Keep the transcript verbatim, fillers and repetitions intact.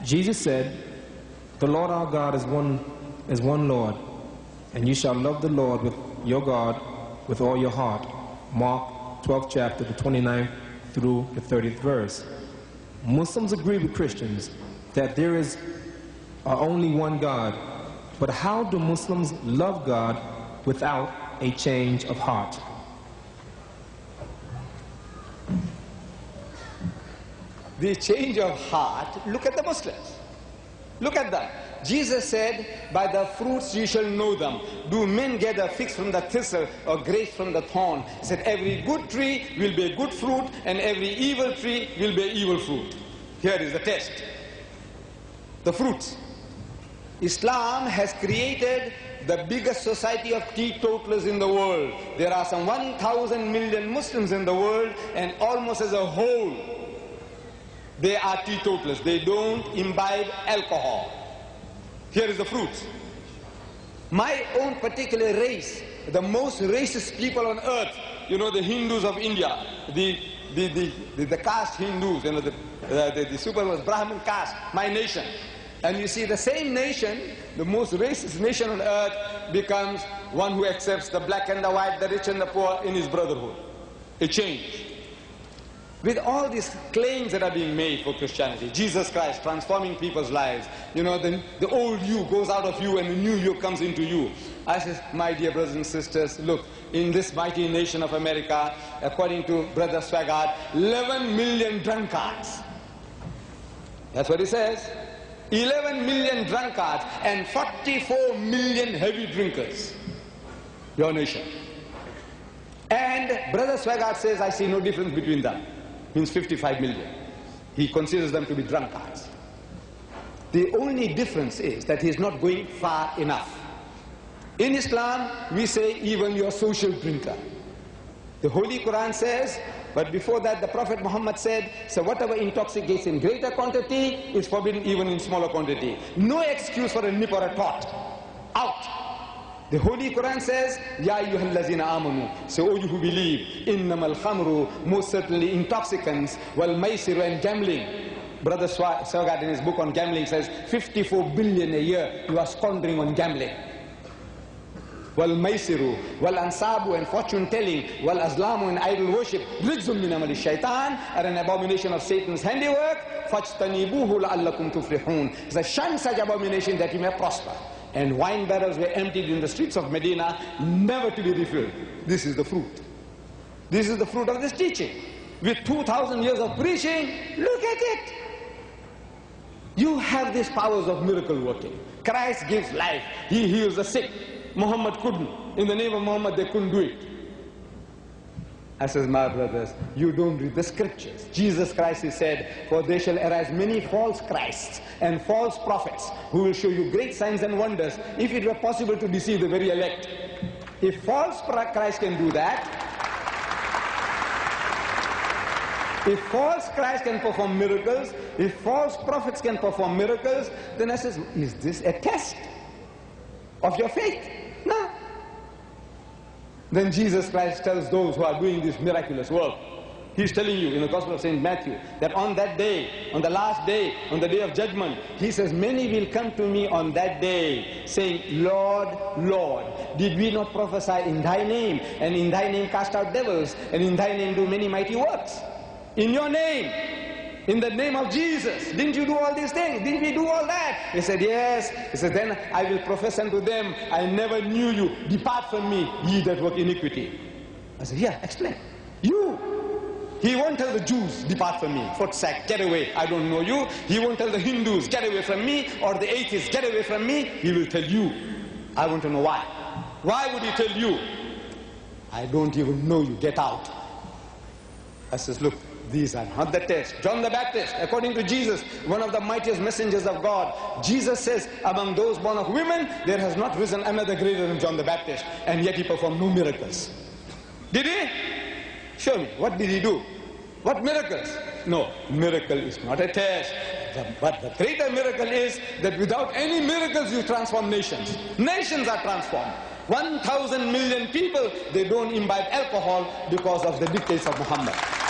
Jesus said, the Lord our God is one, is one Lord, and you shall love the Lord with your God with all your heart. Mark twelfth chapter, the twenty-ninth through the thirtieth verse. Muslims agree with Christians that there is uh, only one God, but how do Muslims love God without a change of heart? The change of heart, look at the Muslims. Look at them. Jesus said, by the fruits you shall know them. Do men gather figs from the thistle or grapes from the thorn? He said, every good tree will bear good fruit, and every evil tree will bear evil fruit. Here is the test. The fruits. Islam has created the biggest society of teetotalers in the world. There are some one thousand million Muslims in the world, and almost as a whole, they are teetotalers. They don't imbibe alcohol. Here is the fruits. My own particular race, the most racist people on earth, you know, the Hindus of India, the the the, the, the caste Hindus, you know, the, uh, the, the super Brahmin caste, my nation. And you see the same nation, the most racist nation on earth, becomes one who accepts the black and the white, the rich and the poor in his brotherhood. A change. With all these claims that are being made for Christianity, Jesus Christ transforming people's lives, you know, the, the old you goes out of you and the new you comes into you. I said, my dear brothers and sisters, look, in this mighty nation of America, according to Brother Swaggart, eleven million drunkards. That's what he says. eleven million drunkards and forty-four million heavy drinkers. Your nation. And Brother Swaggart says, I see no difference between them. Means fifty-five million. He considers them to be drunkards. The only difference is that he is not going far enough. In Islam, we say even your social drinker. The Holy Quran says, but before that the Prophet Muhammad said, so whatever intoxicates in greater quantity is forbidden even in smaller quantity. No excuse for a nip or a tot. Out. The Holy Quran says, Ya ayyuhallazina amanu, so O you who believe, innamal khamru, most certainly intoxicants, wal maisiru, and gambling. Brother Swaggart in his book on gambling says, fifty-four billion a year you are squandering on gambling. Wal maisiru, wal ansabu, and fortune telling, wal azlamu, and idol worship, rijzun min amali shaitan, are an abomination of Satan's handiwork, fajtanibuhu la'allakum tuflihun. It's a shun such abomination that you may prosper. And wine barrels were emptied in the streets of Medina, never to be refilled. This is the fruit. This is the fruit of this teaching. With two thousand years of preaching, look at it. You have these powers of miracle working. Christ gives life. He heals the sick. Muhammad couldn't. In the name of Muhammad, they couldn't do it. I says, my brothers, you don't read the scriptures. Jesus Christ, he said, for there shall arise many false Christs and false prophets who will show you great signs and wonders, if it were possible to deceive the very elect. If false Christ can do that, if false Christ can perform miracles, if false prophets can perform miracles, then I says, is this a test of your faith? No. Then Jesus Christ tells those who are doing this miraculous work, he's telling you in the Gospel of Saint Matthew, that on that day, on the last day, on the day of judgment, he says, many will come to me on that day, saying, Lord, Lord, did we not prophesy in thy name, and in thy name cast out devils, and in thy name do many mighty works? In your name, in the name of Jesus, didn't you do all these things? Didn't we do all that? He said, yes. He said, then I will profess unto them, I never knew you. Depart from me, ye that work iniquity. I said, yeah, explain. You. He won't tell the Jews, depart from me. For sack, get away, I don't know you. He won't tell the Hindus, get away from me, or the atheists, get away from me. He will tell you. I want to know why. Why would he tell you? I don't even know you, get out. I says, look, these are not the test. John the Baptist, according to Jesus, one of the mightiest messengers of God, Jesus says, among those born of women, there has not risen another greater than John the Baptist, and yet he performed no miracles. Did he? Show me. What did he do? What miracles? No, miracle is not a test. But the greater miracle is that without any miracles you transform nations. Nations are transformed. one thousand million people, they don't imbibe alcohol because of the dictates of Muhammad.